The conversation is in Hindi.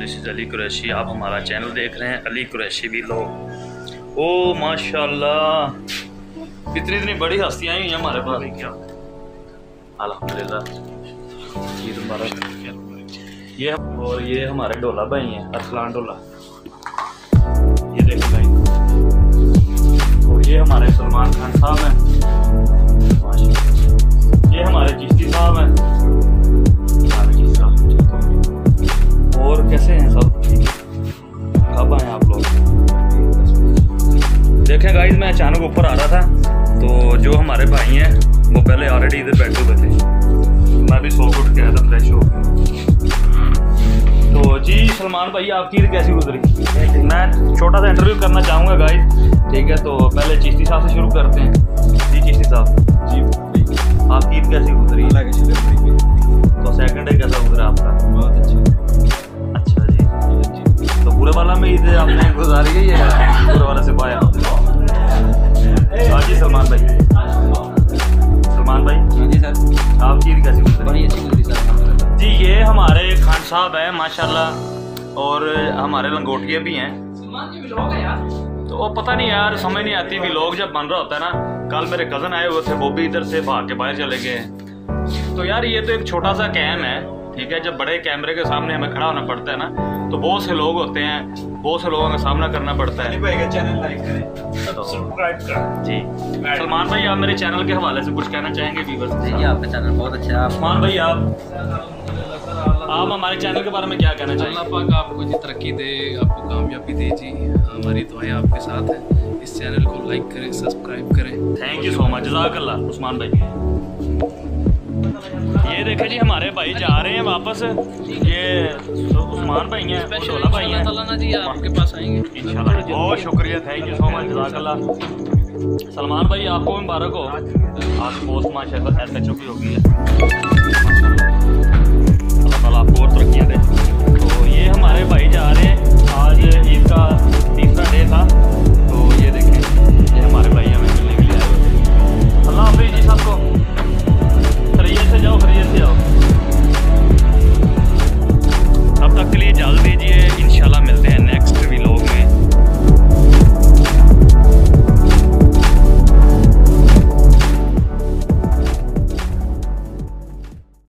This is Ali Qureshi. आप हमारा चैनल देख रहे हैं अली कुरैशी व्लॉग। ओ माशाल्लाह, इतनी बड़ी हस्तियाँ ही हैं हमारे पास। क्या अल्हम्दुलिल्लाह, ईद मुबारक। ये और ये हमारे डोला भाई हैं, अरसलान डोला, ये देखो भाई। और ये हमारे सलमान खान साहब हैं, ये हमारे चिश्ती साहब हैं। और कैसे हैं सब? कब आए आप लोग? देखें गाइस, मैं अचानक ऊपर आ रहा था तो जो हमारे भाई हैं वो पहले ऑलरेडी इधर बैठे हुए थे। मैं भी सो उठ के आया था फ्रेश हो। तो जी सलमान भाई, आपकी ईद कैसी गुजरी? मैं छोटा सा इंटरव्यू करना चाहूँगा गाइस, ठीक है? तो पहले चिश्ती साहब से शुरू करते हैं। जी चिश्ती साहब जी, आपकी ईद कैसी गुजरी? तो सेकंड डे कैसा गुजरा आपका? बहुत अच्छा जी। तो पूरे वाला में ईद आपने गुजारी है या पूरे वाला से पाया? हाँ जी सलमान भाई। सलमान भाई हाँ जी सर, आपकी ईद कैसी गुजरी? बड़ी अच्छी गुजरी सर जी। ये हमारे खान साहब हैं माशाल्लाह, और हमारे लंगोटिया भी हैं। तो वो पता नहीं यार, समझ नहीं आती व्लॉग जब बन रहा होता है ना। कल मेरे कज़न आए हुए थे, वो भी इधर से भाग के बाहर चले गए। तो यार ये तो एक छोटा सा कैम है, ठीक है? जब बड़े कैमरे के सामने हमें खड़ा होना पड़ता है ना, तो बहुत से लोग होते हैं, बहुत से लोगों का सामना करना पड़ता है। चैनल लाइक करें, सब्सक्राइब करें जी। सलमान भाई, आप मेरे चैनल के हवाले से कुछ कहना चाहेंगे व्यूअर्स? जी आपका चैनल बहुत अच्छा है। सलमान भाई, आप हमारे चैनल के बारे में क्या कहना चाहेंगे? अल्लाह पाक आपको जी तरक्की दे, आपको कामयाबी दे जी। हमारी दुआएं आपके साथ हैं। इस चैनल को लाइक करें, सब्सक्राइब करें। थैंक यू सो मच, जज़ाकल्लाह उस्मान भाई। ये देखें जी, हमारे भाई जा रहे हैं वापस। ये उस्मान भाई हैं, डोला भाई हैं। अल्लाह जी आपके पास आएंगे इंशाल्लाह। बहुत शुक्रिया, थैंक यू सो मच, जज़ाकल्लाह। सलमान भाई, आपको मुबारक हो, आज पोस्ट माशाल्लाह SHO की होगी है। अल्लाह ताला आपको और तरक्कियाँ दे।